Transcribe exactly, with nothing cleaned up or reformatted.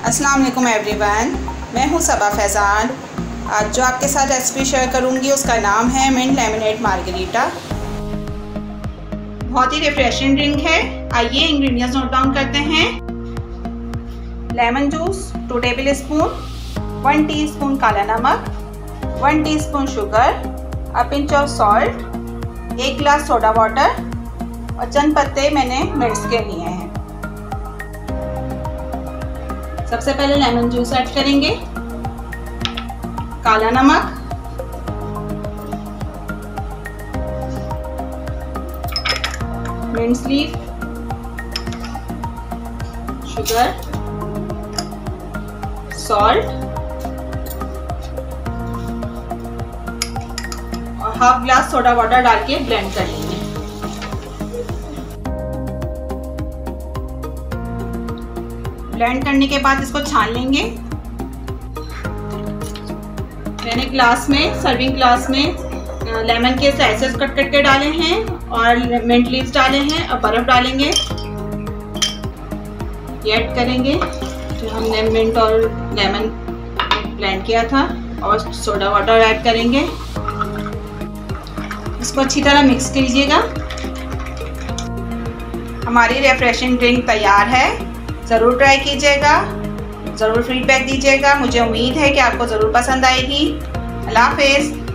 अस्सलाम वालेकुम एवरीवन, मैं हूं सबा फैज़ान। आज जो आपके साथ रेसिपी शेयर करूंगी उसका नाम है मिंट लेमनेड मार्गरीटा। बहुत ही रिफ्रेशिंग ड्रिंक है। आइए इंग्रेडिएंट्स नोट डाउन करते हैं। Lemon juice two tablespoon, one teaspoon काला नमक, one teaspoon sugar, a pinch of salt, एक गिलास सोडा वाटर और चंद पत्ते मैंने मिर्च के लिए हैं। सबसे पहले लेमन जूस ऐड करेंगे, काला नमक, मिंट लीफ, शुगर, सॉल्ट और हाफ ग्लास सोडा वाटर डाल के ब्लेंड कर लेंगे। ब्लेंड करने के बाद इसको छान लेंगे। मैंने ग्लास में, सर्विंग ग्लास में लेमन के स्लाइसेस कट कट के डाले हैं और मिंट लीव्स डाले हैं। अब बर्फ डालेंगे, ये ऐड करेंगे जो हमने मिंट और लेमन ब्लेंड किया था, और सोडा वाटर ऐड करेंगे। इसको अच्छी तरह मिक्स कीजिएगा। हमारी रिफ्रेशिंग ड्रिंक तैयार है। ज़रूर ट्राई कीजिएगा, ज़रूर फीडबैक दीजिएगा। मुझे उम्मीद है कि आपको ज़रूर पसंद आएगी। अल्लाह हाफ़िज़।